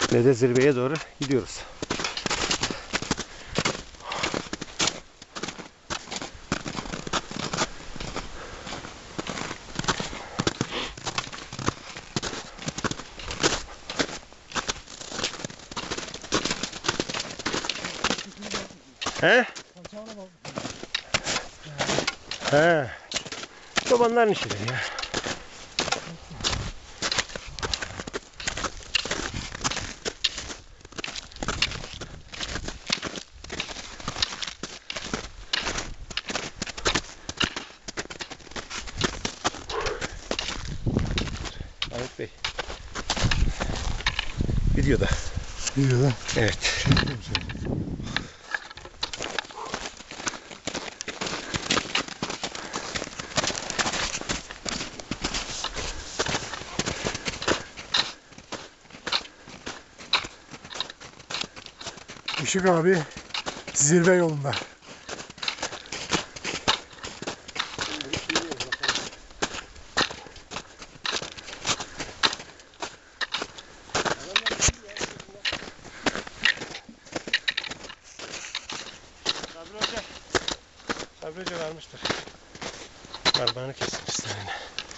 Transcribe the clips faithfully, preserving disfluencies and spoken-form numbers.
ne de zirveye doğru gidiyoruz. He? He. Çobanların işidir ya. Ahmet Bey. Videoda. Videoda. Evet. Işık abi zirve yolunda. Sabri Hoca. Sabri Hoca varmıştır. Parmağını kesmişler yine.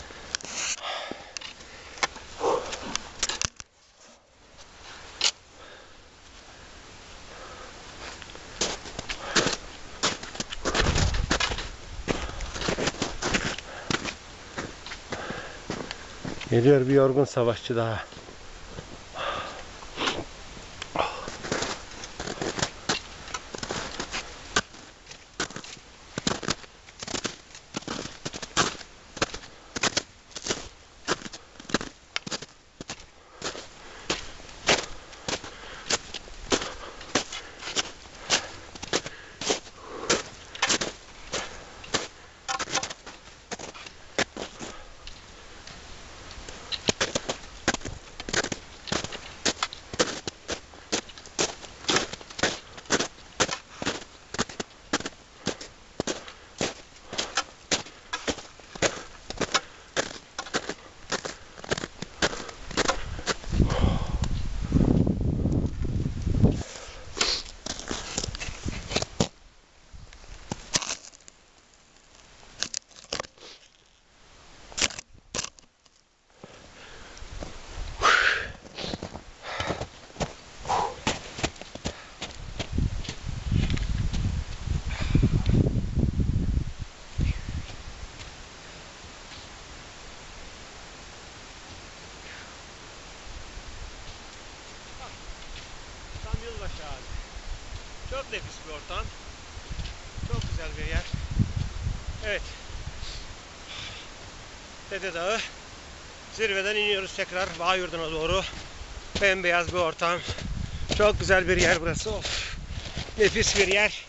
Geliyor bir yorgun savaşçı daha. Yılbaşı ağacı. Çok nefis bir ortam. Çok güzel bir yer. Evet. Dede Dağı. Zirveden iniyoruz tekrar Bağyurdu'na doğru. Bembeyaz bir ortam. Çok güzel bir yer burası. Of. Nefis bir yer.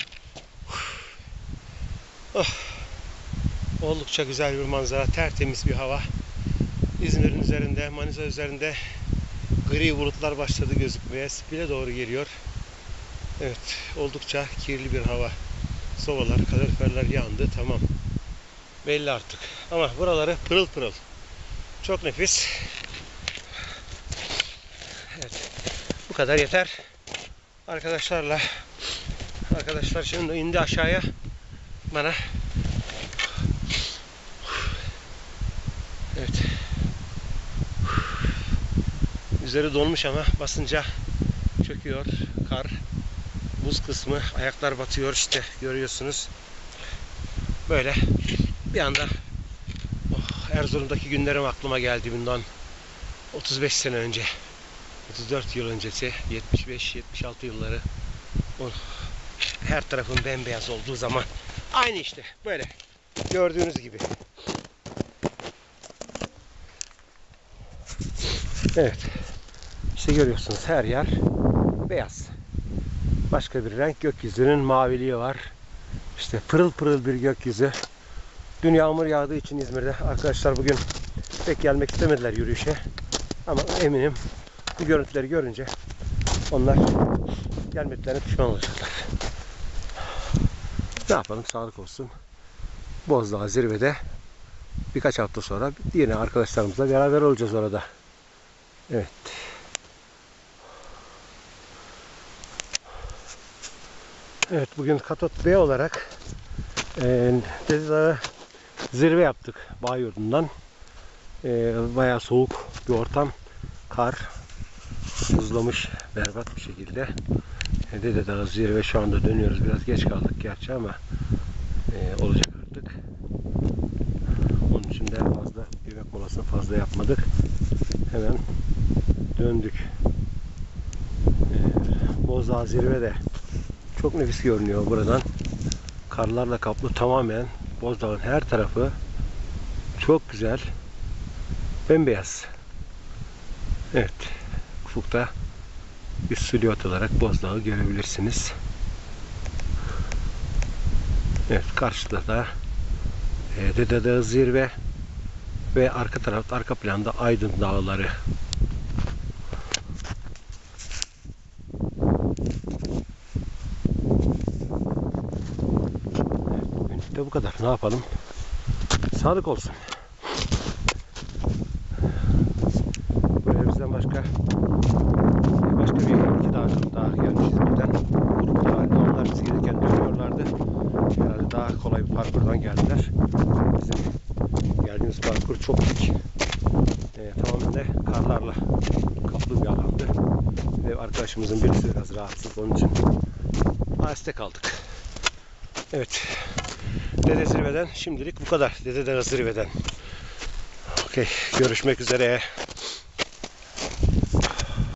Oh. Oldukça güzel bir manzara. Tertemiz bir hava. İzmir'in üzerinde, Manisa üzerinde gri bulutlar başladı gözükmeye. Spil'e doğru geliyor. Evet, oldukça kirli bir hava. Sobalar, kaloriferler yandı. Tamam. Belli artık. Ama buraları pırıl pırıl. Çok nefis. Evet. Bu kadar yeter. Arkadaşlarla arkadaşlar şimdi indi aşağıya. Bana evet. Üzeri donmuş ama basınca çöküyor kar. Buz kısmı, ayaklar batıyor işte görüyorsunuz. Böyle bir anda oh, Erzurum'daki günlerim aklıma geldi bundan otuz beş sene önce. otuz dört yıl öncesi, yetmiş beş yetmiş altı yılları. Oh, her tarafın bembeyaz olduğu zaman. Aynı işte böyle gördüğünüz gibi. Evet. İşte görüyorsunuz her yer beyaz. Başka bir renk, gökyüzünün maviliği var. İşte pırıl pırıl bir gökyüzü. Dün yağmur yağdığı için İzmir'de arkadaşlar bugün pek gelmek istemediler yürüyüşe. Ama eminim bu görüntüleri görünce onlar gelmeklerine pişman olacaklar. Ne yapalım, sağlık olsun. Bozdağ zirvede birkaç hafta sonra yine arkadaşlarımızla beraber olacağız orada. Evet. Evet, bugün Katot B olarak e, Dede Dağı zirve yaptık Bağyurdu'ndan. E, bayağı soğuk bir ortam. Kar buzlamış berbat bir şekilde. E, Dede Dağı zirve şu anda dönüyoruz. Biraz geç kaldık gerçi ama e, olacak artık. Onun için de fazla yemek molasını fazla yapmadık. Hemen döndük. E, Bozdağ zirve de çok nefis görünüyor buradan. Karlarla kaplı tamamen Bozdağ'ın her tarafı çok güzel. Bembeyaz. Evet. Ufukta bir silüet olarak Bozdağ'ı görebilirsiniz. Evet. Karşıda da e, Dede Dağı zirve ve arka tarafta, arka planda Aydın Dağları. İşte bu kadar. Ne yapalım? Sağlık olsun. Buraya bizden başka başka bir iki daha daha gelmişiz birden. Grupta halde onlar biz gelirken dönüyorlardı. Herhalde daha kolay bir parkurdan geldiler. Bizim geldiğimiz parkur çok dik. E, tamamen de karlarla kaplı bir alandı. Ve arkadaşımızın birisi biraz rahatsız. Onun için aheste kaldık. Evet. Dede Zirve'den şimdilik bu kadar. Dede Dağı Zirve'den. Okey. Görüşmek üzere.